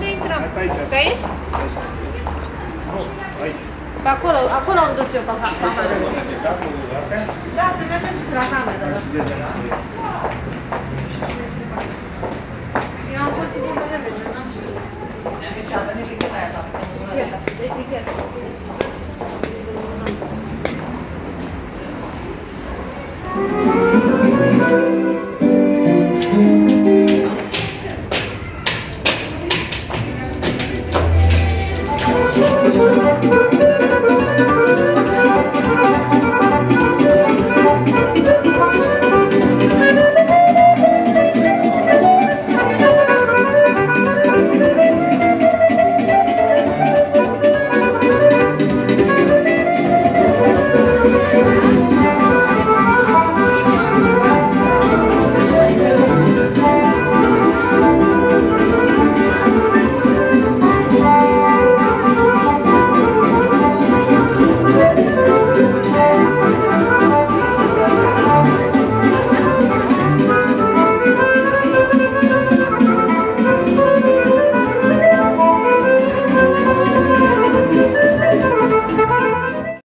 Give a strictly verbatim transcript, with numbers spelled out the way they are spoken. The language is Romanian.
intrăm? Pe aici. Pe aici? Nu, aici. Pe acolo, acolo am dus eu pe cameră. Da, cu astea? Da, să ne vezi la cameră. Eu am fost cu bucărele, n-am știut. Și-a venit eticheta aia să a făcut. Eticheta.